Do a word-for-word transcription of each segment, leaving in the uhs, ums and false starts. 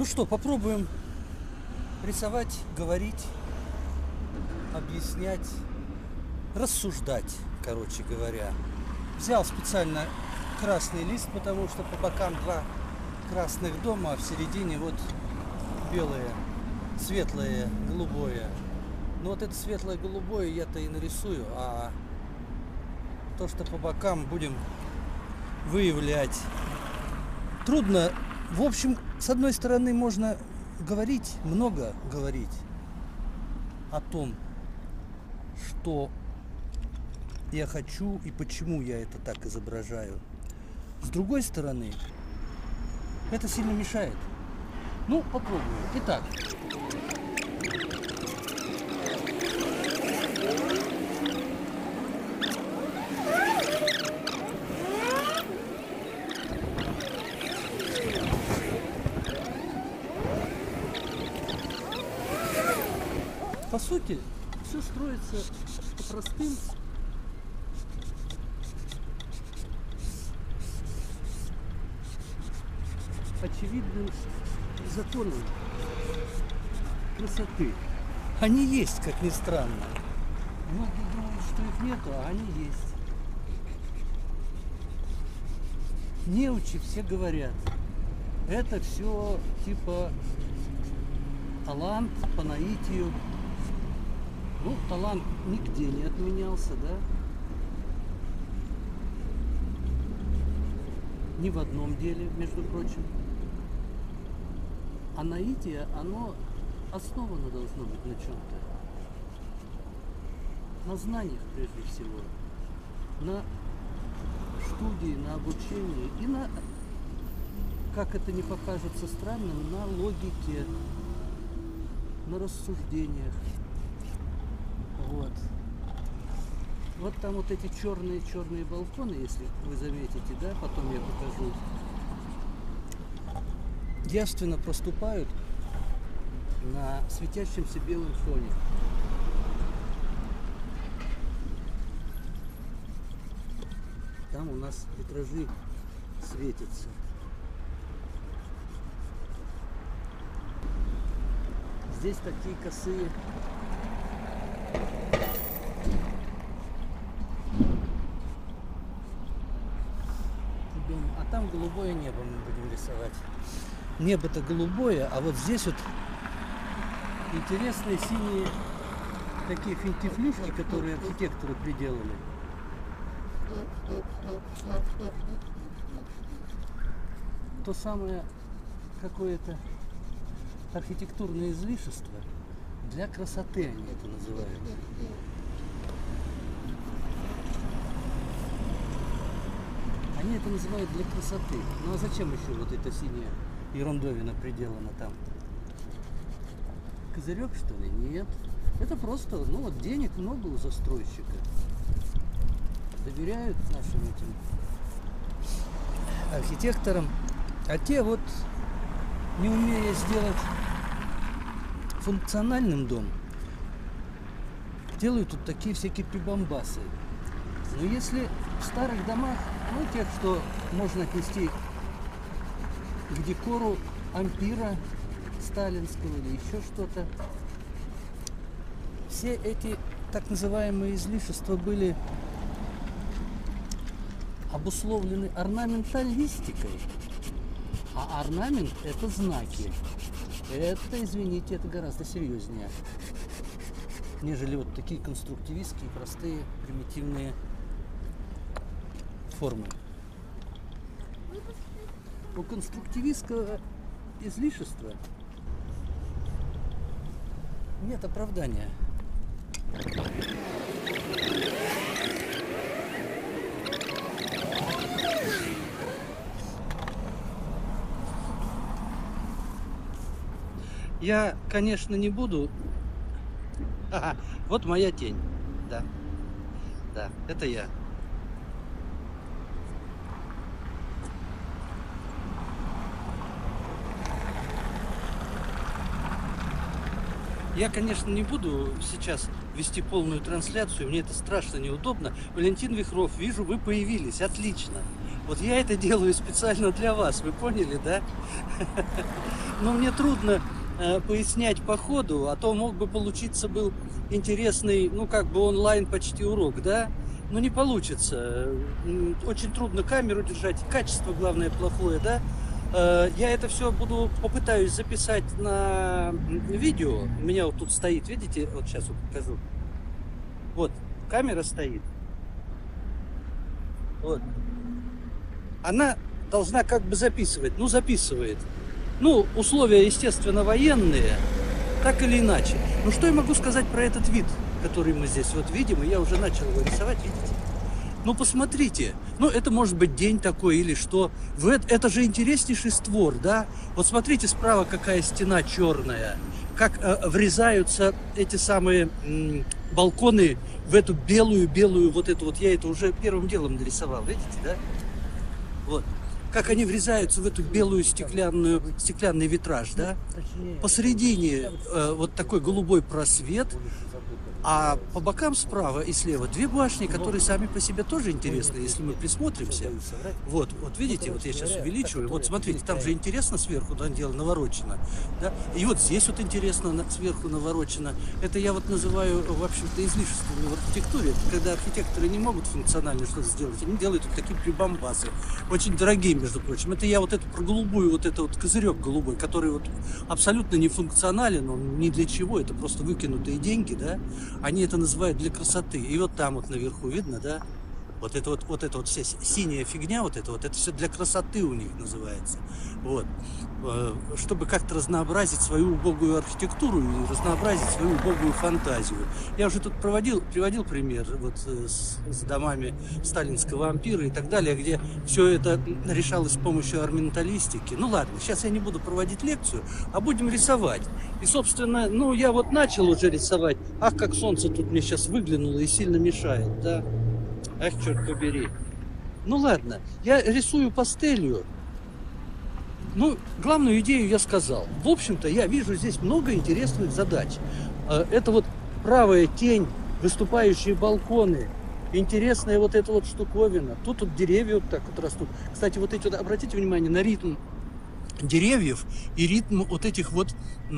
Ну что, попробуем рисовать, говорить, объяснять, рассуждать, короче говоря. Взял специально красный лист, потому что по бокам два красных дома, а в середине вот белое, светлое, голубое. Но вот это светлое голубое я-то и нарисую, а то, что по бокам, будем выявлять. Трудно. В общем, с одной стороны, можно говорить, много говорить о том, что я хочу и почему я это так изображаю. С другой стороны, это сильно мешает. Ну, попробую. Итак. По сути, все строится по простым очевидным законам красоты. Они есть, как ни странно. Многие думают, что их нету, а они есть. Неучи все говорят, это все типа талант по наитию. Ну, талант нигде не отменялся, да? Ни в одном деле, между прочим. А наитие, оно основано должно быть на чем-то. На знаниях, прежде всего. На студии, на обучении и на, как это не покажется странным, на логике, на рассуждениях. Вот. Вот там вот эти черные-черные балконы, если вы заметите, да, потом я покажу, явственно проступают на светящемся белом фоне. Там у нас витражи светятся. Здесь такие косые а там голубое небо мы будем рисовать. Небо-то голубое, а вот здесь вот интересные синие такие финтифлюшки, которые архитекторы приделали. То самое какое-то архитектурное излишество для красоты, они это называют. Они это называют для красоты. Ну а зачем еще вот эта синяя ерундовина приделана там? Козырек, что ли? Нет. Это просто, ну вот денег много у застройщика. Доверяют нашим этим архитекторам. А те вот, не умея сделать функциональным дом, делают тут такие всякие прибамбасы. Но если в старых домах, ну, тех, что можно отнести к декору ампира сталинского или еще что-то, все эти так называемые излишества были обусловлены орнаменталистикой. А орнамент – это знаки. Это, извините, это гораздо серьезнее, нежели вот такие конструктивистские, простые, примитивные формы. У конструктивистского излишества нет оправдания. Я, конечно, не буду. Ага, вот моя тень. Да. Да, это я. Я, конечно, не буду сейчас вести полную трансляцию, мне это страшно неудобно. Валентин Вихров, вижу, вы появились, отлично. Вот я это делаю специально для вас, вы поняли, да? Но мне трудно э, пояснять по ходу, а то мог бы получиться был интересный, ну как бы онлайн почти урок, да? Но не получится. М, Очень трудно камеру держать, качество, главное, плохое, да? Э, Я это все буду, попытаюсь записать на м, видео. У меня вот тут стоит, видите, вот сейчас вот покажу. Вот, камера стоит. Вот. Она должна как бы записывать. Ну, записывает. Ну, условия, естественно, военные, так или иначе. Ну, что я могу сказать про этот вид, который мы здесь вот видим, и я уже начал его рисовать, видите? Ну, посмотрите, ну, это может быть день такой или что. В это, это же интереснейший створ, да? Вот смотрите, справа какая стена черная, как э, врезаются эти самые м, балконы в эту белую-белую, вот эту вот, я это уже первым делом нарисовал, видите, да? Вот. Как они врезаются в эту белую стеклянную, стеклянный витраж, да? Посередине э, вот такой голубой просвет, а по бокам справа и слева две башни, которые сами по себе тоже интересны, если мы присмотримся. Вот, вот видите, вот я сейчас увеличиваю, вот смотрите, там же интересно сверху, там дело наворочено, да? И вот здесь вот интересно сверху наворочено. Это я вот называю, в общем-то, излишествами в архитектуре. Когда архитекторы не могут функционально что-то сделать, они делают вот такие прибамбасы, очень дорогие, между прочим. Это я вот эту про голубую, вот это вот козырек голубой, который вот абсолютно не функционален, он ни для чего, это просто выкинутые деньги, да? Они это называют для красоты. И вот там вот наверху видно, да? Вот это вот, вот это вот вся синяя фигня, вот это вот, это все для красоты у них называется. Вот. Чтобы как-то разнообразить свою убогую архитектуру и разнообразить свою убогую фантазию. Я уже тут проводил, приводил пример вот с, с домами сталинского ампира и так далее, где все это решалось с помощью орнаменталистики. Ну ладно, сейчас я не буду проводить лекцию, а будем рисовать. И, собственно, ну я вот начал уже рисовать. Ах, как солнце тут мне сейчас выглянуло и сильно мешает, да? Ах, черт побери. Ну ладно, я рисую пастелью. Ну, главную идею я сказал. В общем-то, я вижу здесь много интересных задач. Это вот правая тень, выступающие балконы, интересная вот эта вот штуковина. Тут вот деревья вот так вот растут. Кстати, вот эти вот, обратите внимание на ритм деревьев и ритм вот этих вот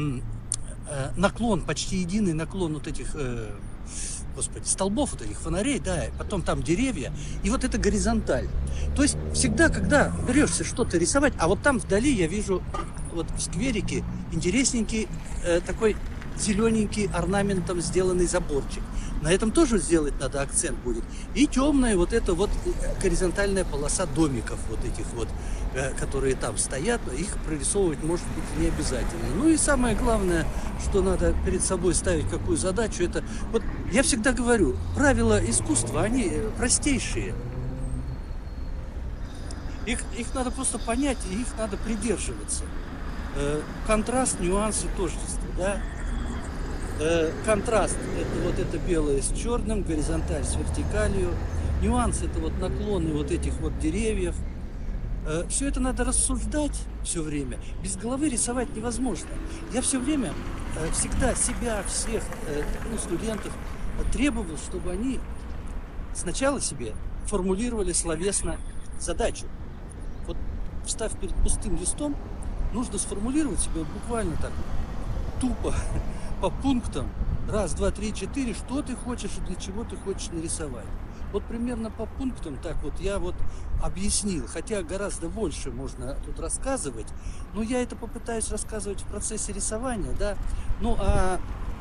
наклон, почти единый наклон вот этих... Господи, столбов вот этих фонарей, да, потом там деревья, и вот это горизонталь. То есть всегда, когда берешься что-то рисовать, а вот там вдали я вижу вот в скверике интересненький э, такой зелененький орнаментом сделанный заборчик. На этом тоже сделать надо, акцент будет. И темная вот эта вот горизонтальная полоса домиков вот этих вот, э, которые там стоят, их прорисовывать может быть не обязательно. Ну и самое главное, что надо перед собой ставить, какую задачу, это вот я всегда говорю, правила искусства, они простейшие. Их, их надо просто понять, и их надо придерживаться. Э, контраст, нюансы, тождество, да? Э, контраст – это вот это белое с черным, горизонталь с вертикалью. Нюанс – это вот наклоны вот этих вот деревьев. Э, все это надо рассуждать все время. Без головы рисовать невозможно. Я все время, э, всегда себя, всех э, ну, студентов требовал, чтобы они сначала себе формулировали словесно задачу. Вот, встав перед пустым листом, нужно сформулировать себе вот буквально так, тупо, по пунктам, раз, два, три, четыре, что ты хочешь и для чего ты хочешь нарисовать. Вот примерно по пунктам так вот я вот объяснил, хотя гораздо больше можно тут рассказывать, но я это попытаюсь рассказывать в процессе рисования, да, ну а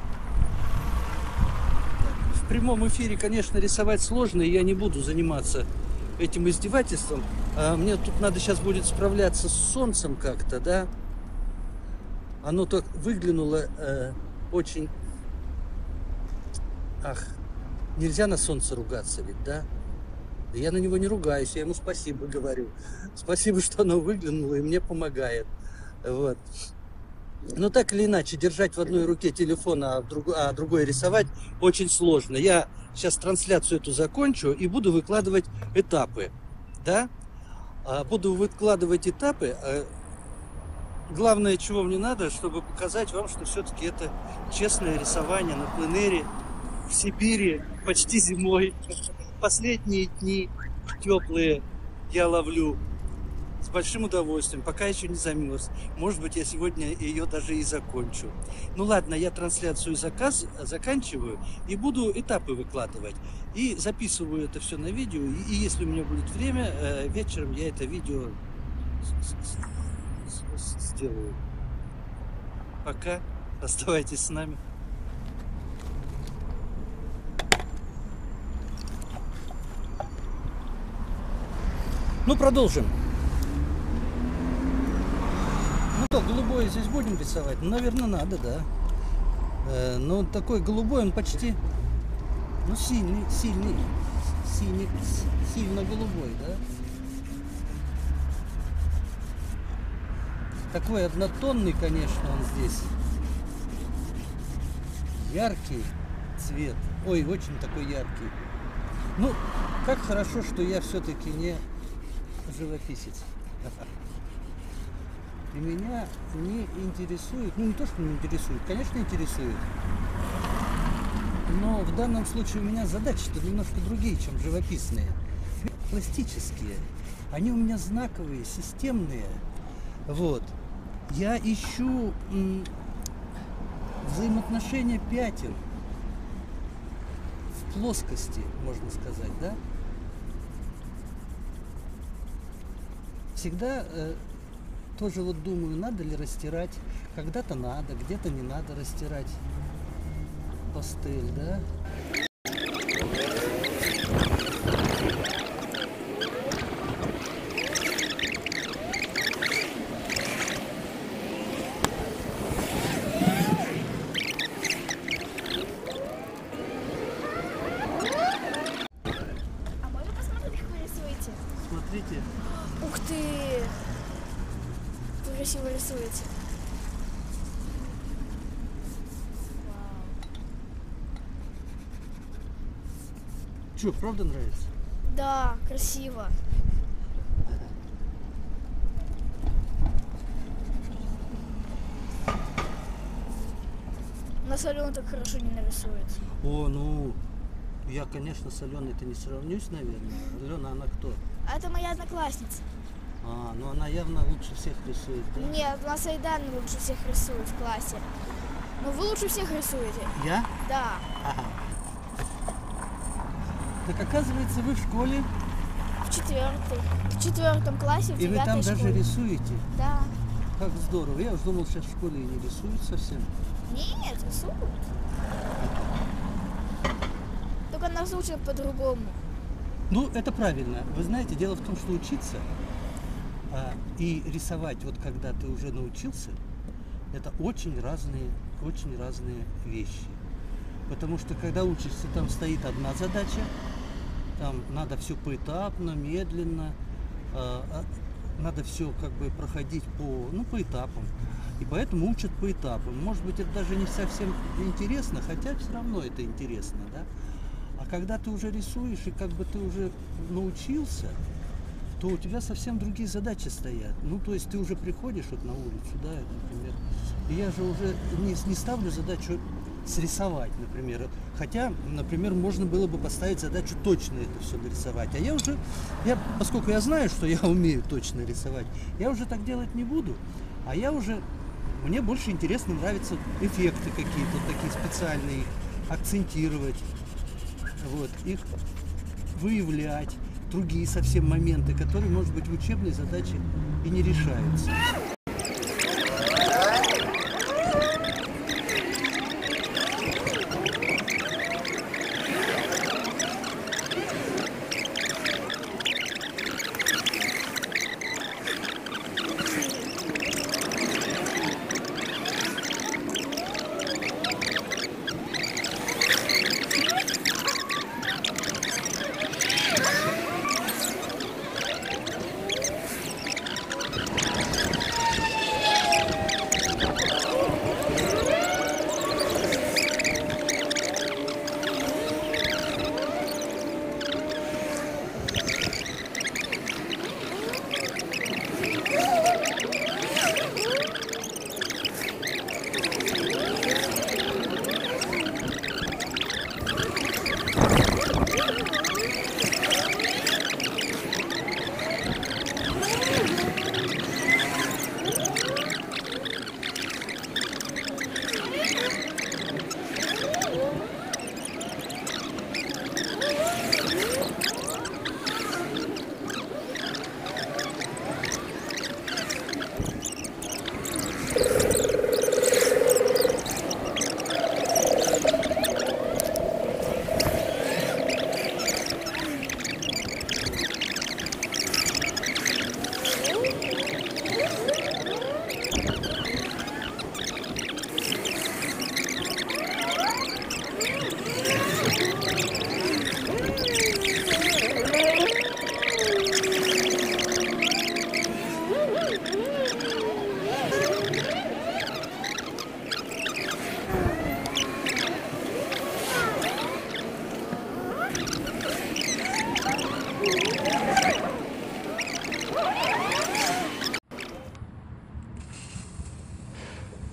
в прямом эфире, конечно, рисовать сложно, и я не буду заниматься этим издевательством. А мне тут надо сейчас будет справляться с солнцем как-то, да. Оно так выглянуло э, очень... Ах, нельзя на солнце ругаться ведь, да? Да я на него не ругаюсь, я ему спасибо говорю. Спасибо, что оно выглянуло и мне помогает. Вот. Но так или иначе, держать в одной руке телефон, а, в друг... а другой рисовать очень сложно. Я сейчас трансляцию эту закончу и буду выкладывать этапы. Да? Буду выкладывать этапы. Главное, чего мне надо, чтобы показать вам, что все-таки это честное рисование на пленэре в Сибири почти зимой. Последние дни теплые. я ловлю с большим удовольствием, пока еще не замерз. Может быть, я сегодня ее даже и закончу. Ну ладно, я трансляцию заказ, заканчиваю и буду этапы выкладывать. И записываю это все на видео. И, и если у меня будет время, э, вечером я это видео сделаю. Пока. Оставайтесь с нами. Ну, продолжим. Ну как, голубой здесь будем рисовать? Ну, наверное, надо, да. Э, но такой голубой, он почти, ну, сильный, сильный, синий, сильно голубой, да. Такой однотонный, конечно, он здесь. Яркий цвет. Ой, очень такой яркий. Ну, как хорошо, что я все-таки не живописец. И меня не интересует, ну не то, что не интересует, конечно интересует, но в данном случае у меня задачи-то немножко другие, чем живописные. Пластические. Они у меня знаковые, системные. Вот. Я ищу м, взаимоотношения пятен в плоскости, можно сказать, да? Всегда э, тоже вот думаю, надо ли растирать. Когда-то надо, где-то не надо растирать пастель, да? А можно посмотреть, как вы рисуете? Смотрите. Ух ты! Вы красиво рисуете. Вау. Че, правда нравится? Да, красиво. На соленый так хорошо не нарисует. О, ну, я, конечно, с Аленой-то не сравнюсь, наверное. Алена, она кто? А это моя одноклассница. А, ну она явно лучше всех рисует, да? Нет, у нас Айдан лучше всех рисует в классе. Но вы лучше всех рисуете. Я? Да. Ага. Так оказывается, вы в школе, В четвертый. В четвертом классе, в и вы девятой там даже школе. рисуете. Да. Как здорово. Я уж думал, сейчас в школе и не рисуют совсем. Нет, рисуют. Только нас учат по-другому. Ну, это правильно. Вы знаете, дело в том, что учиться а, и рисовать, вот когда ты уже научился, это очень разные, очень разные вещи. Потому что когда учишься, там стоит одна задача, там надо все поэтапно, медленно, а, а, надо все как бы проходить по, ну, по этапам. И поэтому учат по этапам. Может быть, это даже не совсем интересно, хотя все равно это интересно, да? А когда ты уже рисуешь и как бы ты уже научился, то у тебя совсем другие задачи стоят. Ну, то есть ты уже приходишь вот на улицу, да, например, и я же уже не, не ставлю задачу срисовать, например. Хотя, например, можно было бы поставить задачу точно это все нарисовать. А я уже, я, поскольку я знаю, что я умею точно рисовать, я уже так делать не буду. А я уже, мне больше интересно, нравятся эффекты какие-то такие специальные, акцентировать. Вот, их выявлять, другие совсем моменты, которые, может быть, в учебной задаче и не решаются.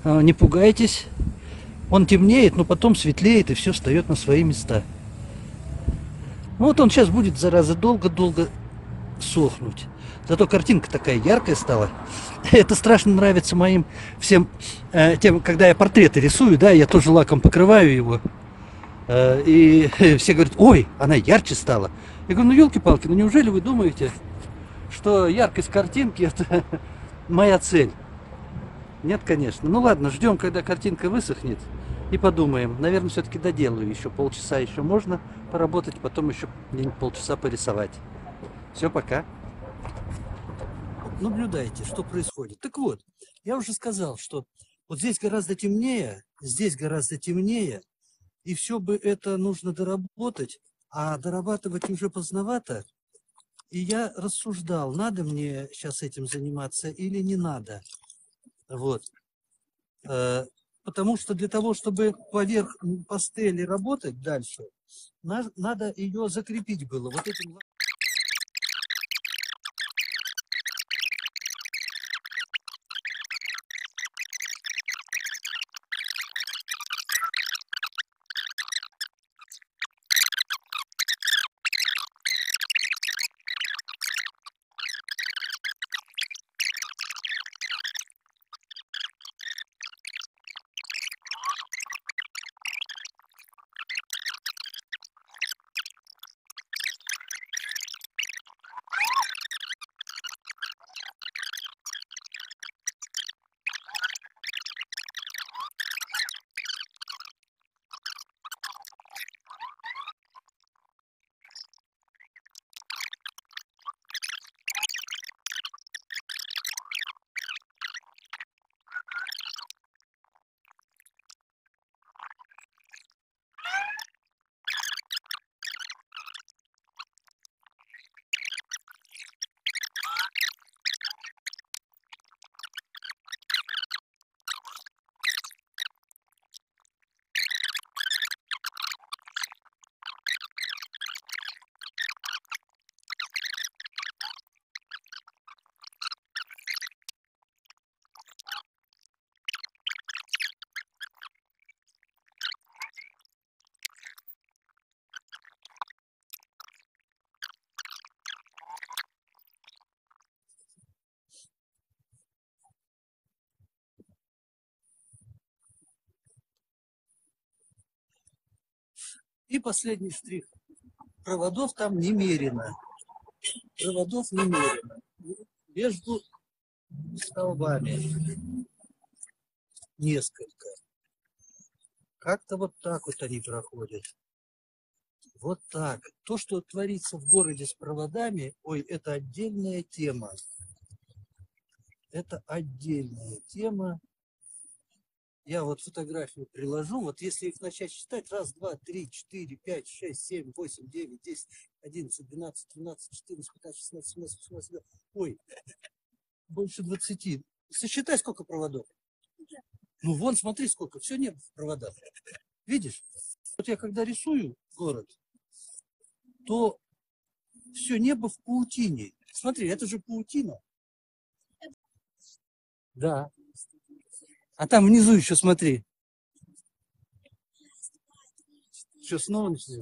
А, Не пугайтесь. Он темнеет, но потом светлеет и все встает на свои места. Вот он сейчас будет, зараза, долго-долго сохнуть. Зато картинка такая яркая стала. Это страшно нравится моим всем э, тем, когда я портреты рисую, да, я тоже лаком покрываю его. Э, и все говорят: ой, она ярче стала. Я говорю: ну елки-палки, ну неужели вы думаете, что яркость картинки это моя цель? Нет, конечно. Ну ладно, ждем, когда картинка высохнет, и подумаем. Наверное, все-таки доделаю. Еще полчаса еще можно поработать, потом еще полчаса порисовать. Все, пока. Наблюдайте, что происходит. Так вот, я уже сказал, что вот здесь гораздо темнее, здесь гораздо темнее, и все бы это нужно доработать, а дорабатывать уже поздновато. И я рассуждал, надо мне сейчас этим заниматься или не надо. Вот. Потому что для того, чтобы поверх пастели работать дальше, надо ее закрепить было вот этим. И последний штрих. Проводов там немерено. Проводов немерено. Между столбами несколько. Как-то вот так вот они проходят. Вот так. То, что творится в городе с проводами, ой, это отдельная тема. Это отдельная тема. Я вот фотографию приложу. Вот если их начать считать: раз, два, три, четыре, пять, шесть, семь, восемь, девять, десять, одиннадцать, двенадцать, тринадцать, четырнадцать, пятнадцать, шестнадцать, семнадцать, восемнадцать. Ой, больше двадцати. Сосчитай, сколько проводов. Ну вон, смотри, сколько. Все небо в проводах. Видишь? Вот я когда рисую город, то все небо в паутине. Смотри, это же паутина. Да. А там внизу еще смотри. Что, снова начнем?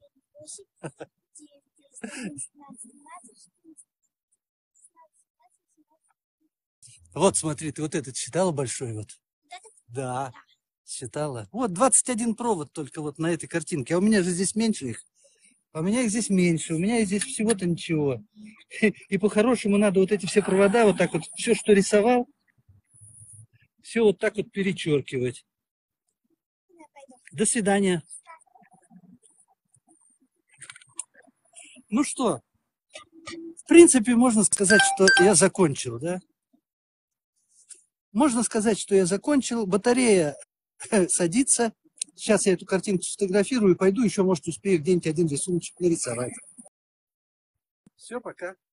Вот смотри, ты вот этот считала большой вот? Да, считала. Вот двадцать один провод только вот на этой картинке. А у меня же здесь меньше их. А у меня их здесь меньше. У меня здесь всего-то ничего. И по-хорошему надо вот эти все провода, вот так вот, все, что рисовал, все вот так вот перечеркивать. До свидания. Ну что, в принципе, можно сказать, что я закончил, да? Можно сказать, что я закончил. Батарея садится. Сейчас я эту картинку сфотографирую и пойду еще, может, успею где-нибудь один рисуночек нарисовать. Все, пока.